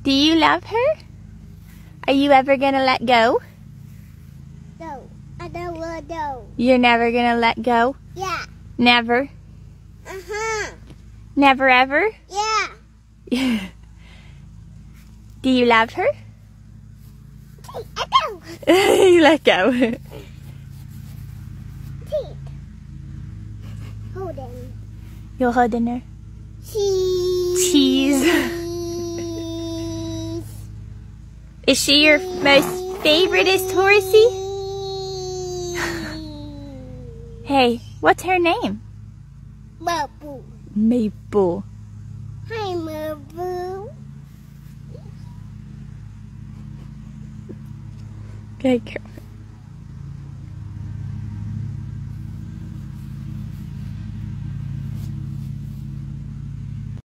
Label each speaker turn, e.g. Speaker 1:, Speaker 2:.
Speaker 1: Do you love her? Are you ever gonna let go?
Speaker 2: No, I don't want to go.
Speaker 1: You're never gonna let go?
Speaker 2: Yeah.
Speaker 1: Never?
Speaker 2: Uh-huh.
Speaker 1: Never ever?
Speaker 2: Yeah.
Speaker 1: Do you love her?
Speaker 2: I don't.
Speaker 1: You let go.
Speaker 2: Teeth. Hold on.
Speaker 1: You're holding her.
Speaker 2: Cheese.
Speaker 1: Cheese. Is she your most favoriteest horsey? Hey, what's her name?
Speaker 2: Maple.
Speaker 1: Maple.
Speaker 2: Hi, Maple.
Speaker 1: Good girl.